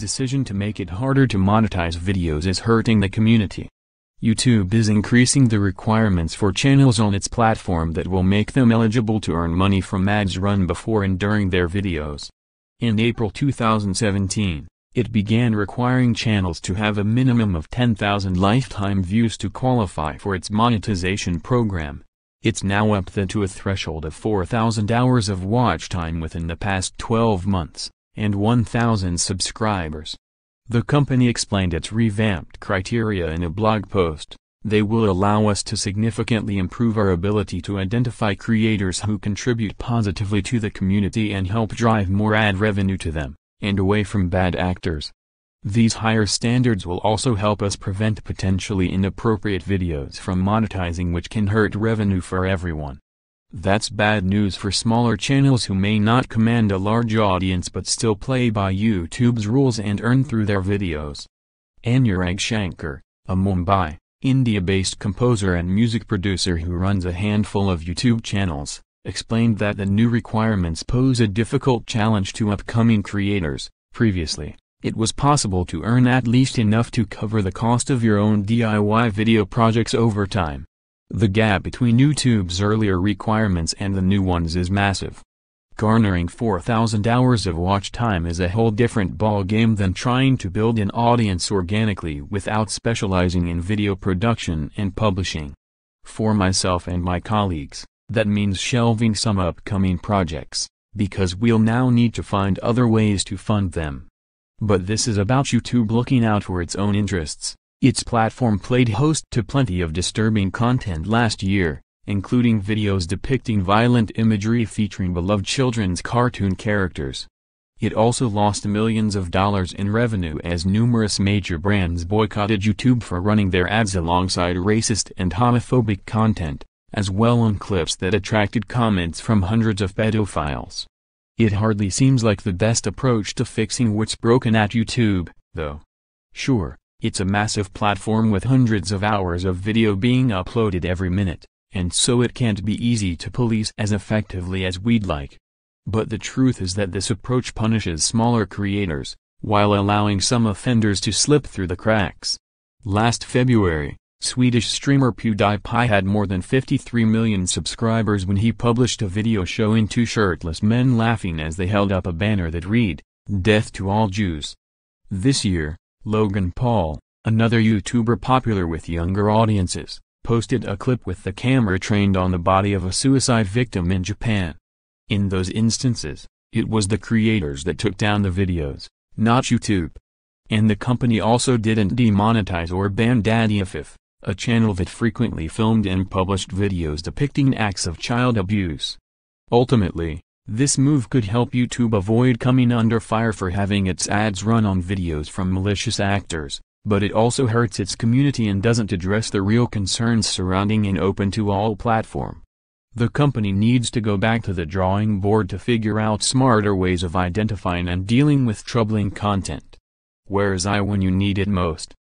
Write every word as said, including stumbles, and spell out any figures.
decision to make it harder to monetize videos is hurting the community. YouTube is increasing the requirements for channels on its platform that will make them eligible to earn money from ads run before and during their videos. In April two thousand seventeen, it began requiring channels to have a minimum of ten thousand lifetime views to qualify for its monetization program. It's now up to a threshold of four thousand hours of watch time within the past twelve months, and one thousand subscribers. The company explained its revamped criteria in a blog post. They will allow us to significantly improve our ability to identify creators who contribute positively to the community and help drive more ad revenue to them, and away from bad actors. These higher standards will also help us prevent potentially inappropriate videos from monetizing, which can hurt revenue for everyone. That's bad news for smaller channels who may not command a large audience but still play by YouTube's rules and earn through their videos. Anurag Shankar, a Mumbai, India-based composer and music producer who runs a handful of YouTube channels, explained that the new requirements pose a difficult challenge to upcoming creators. Previously, it was possible to earn at least enough to cover the cost of your own D I Y video projects over time. The gap between YouTube's earlier requirements and the new ones is massive. Garnering four thousand hours of watch time is a whole different ballgame than trying to build an audience organically without specializing in video production and publishing. For myself and my colleagues, that means shelving some upcoming projects, because we'll now need to find other ways to fund them. But this is about YouTube looking out for its own interests. Its platform played host to plenty of disturbing content last year, including videos depicting violent imagery featuring beloved children's cartoon characters. It also lost millions of dollars in revenue as numerous major brands boycotted YouTube for running their ads alongside racist and homophobic content, as well on clips that attracted comments from hundreds of pedophiles. It hardly seems like the best approach to fixing what's broken at YouTube, though. Sure, it's a massive platform with hundreds of hours of video being uploaded every minute, and so it can't be easy to police as effectively as we'd like. But the truth is that this approach punishes smaller creators, while allowing some offenders to slip through the cracks. Last February, Swedish streamer PewDiePie had more than fifty-three million subscribers when he published a video showing two shirtless men laughing as they held up a banner that read, "Death to all Jews." This year, Logan Paul, another YouTuber popular with younger audiences, posted a clip with the camera trained on the body of a suicide victim in Japan. In those instances, it was the creators that took down the videos, not YouTube. And the company also didn't demonetize or ban DaddyFif, a channel that frequently filmed and published videos depicting acts of child abuse. Ultimately, this move could help YouTube avoid coming under fire for having its ads run on videos from malicious actors, but it also hurts its community and doesn't address the real concerns surrounding an open-to-all platform. The company needs to go back to the drawing board to figure out smarter ways of identifying and dealing with troubling content. Where's I when you need it most?